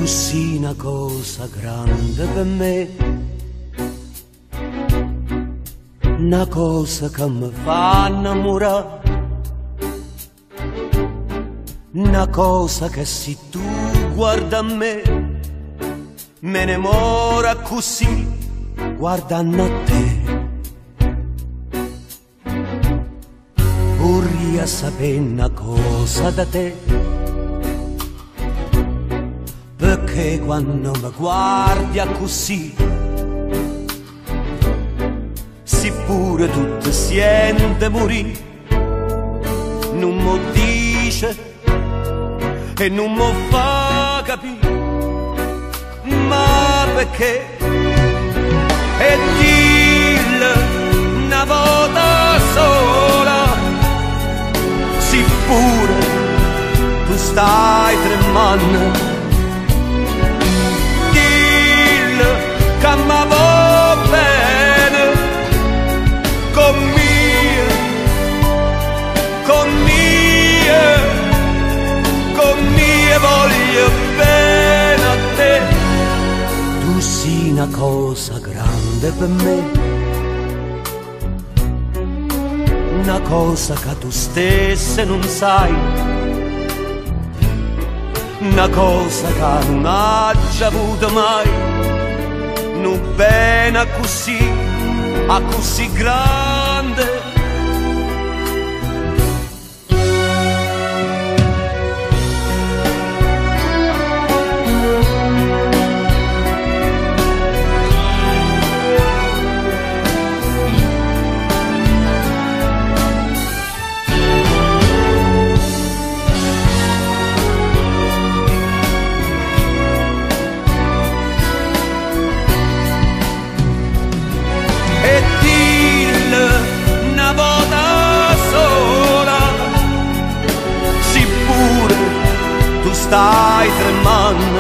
sei una cosa grande per me, una cosa che mi fa innamorare, una cosa che se tu guarda a me innamora così guardando a te. Vorrei sapere una cosa da te, perché quando mi guardi così, se pure tu ti senti morire, non mi dice e non mi fa capire, ma perché? E dillo una volta sola, se pure tu stai tremando, dillo che mi va bene con mie, con mie, con mie voglio bene a te. Tu sei una cosa grande per me, una cosa che tu stessa non sai, una cosa che non hai già avuto mai, non bene così, a così grande. Stai tremando,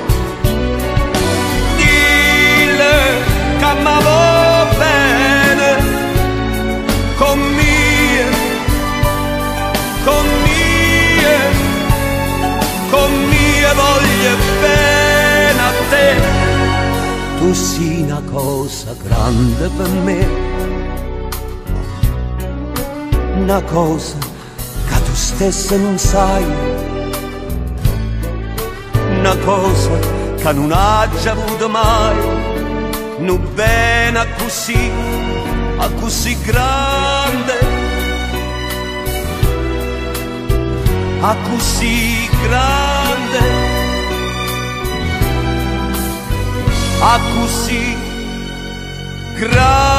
dille che mi va bene con mie, con mie, con mie voglio bene a te. Tu sei una cosa grande per me, una cosa che tu stessa non sai, una cosa che non ha già avuto mai, non bene a così grande, a così grande, a così grande.